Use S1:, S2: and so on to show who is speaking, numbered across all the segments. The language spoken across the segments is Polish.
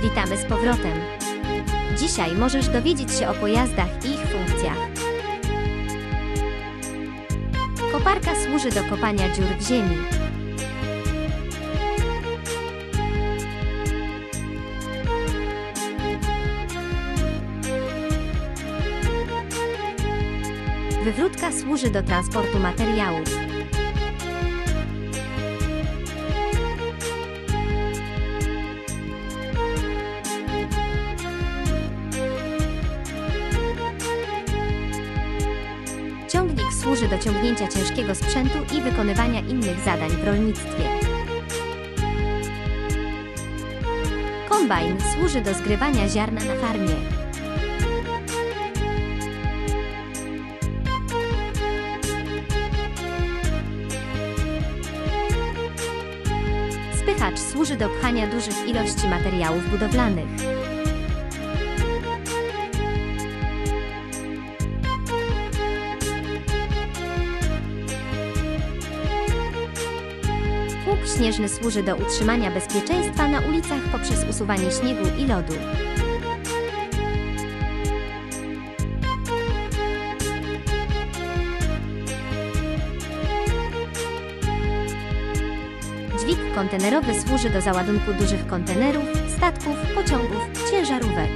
S1: Witamy z powrotem. Dzisiaj możesz dowiedzieć się o pojazdach i ich funkcjach. Koparka służy do kopania dziur w ziemi. Wywrotka służy do transportu materiałów. Ciągnik służy do ciągnięcia ciężkiego sprzętu i wykonywania innych zadań w rolnictwie. Kombajn służy do zgrywania ziarna na farmie. Spychacz służy do pchania dużych ilości materiałów budowlanych. Pług śnieżny służy do utrzymania bezpieczeństwa na ulicach poprzez usuwanie śniegu i lodu. Dźwig kontenerowy służy do załadunku dużych kontenerów, statków, pociągów, ciężarówek.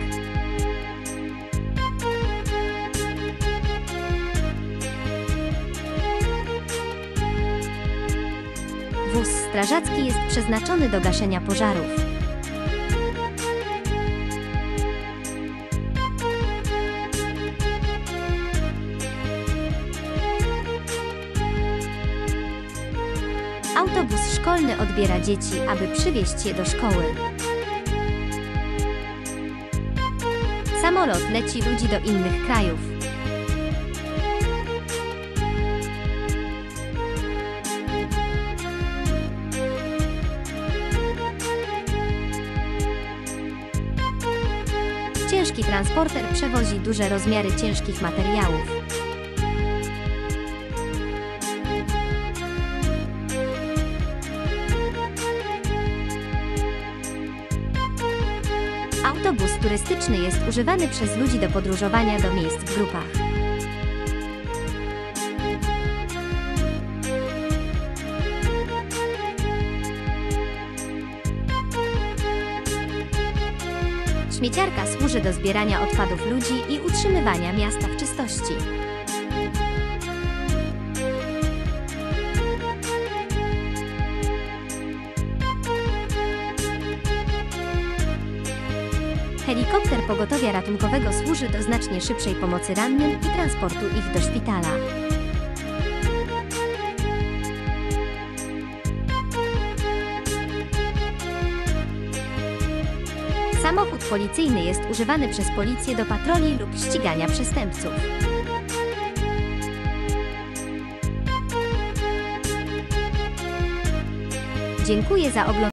S1: Wóz strażacki jest przeznaczony do gaszenia pożarów. Autobus szkolny odbiera dzieci, aby przywieźć je do szkoły. Samolot leci ludzi do innych krajów. Ciężki transporter przewozi duże rozmiary ciężkich materiałów. Autobus turystyczny jest używany przez ludzi do podróżowania do miejsc w grupach. Śmieciarka służy do zbierania odpadów ludzi i utrzymywania miasta w czystości. Helikopter pogotowia ratunkowego służy do znacznie szybszej pomocy rannym i transportu ich do szpitala. Samochód policyjny jest używany przez policję do patroli lub ścigania przestępców. Dziękuję za oglądanie.